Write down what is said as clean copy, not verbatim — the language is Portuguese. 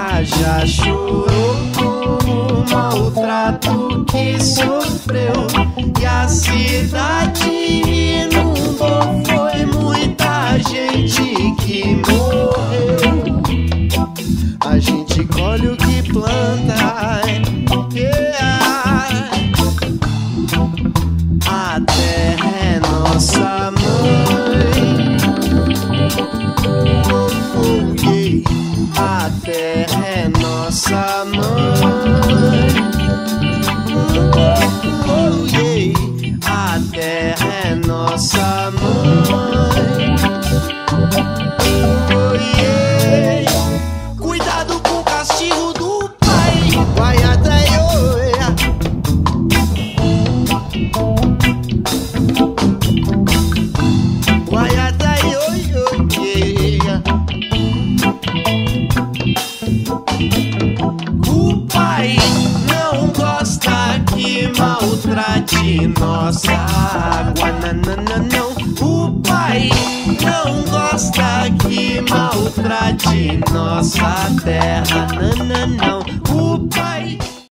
terra já chorou com o maltrato que sofreu, e a cidade inundou, foi muita gente que morreu. A gente colhe o que planta, yeah. A terra é nossa mãe, oh, yeah. A terra é nossa mãe, oh, yeah. A terra é nossa mãe, oh, yeah. Cuidado com o castigo do pai, vai até eu, yeah. Vai até eu, yeah. O pai não gosta que maltrate nossa água, não. O pai não gosta que maltrate nossa terra, não. O pai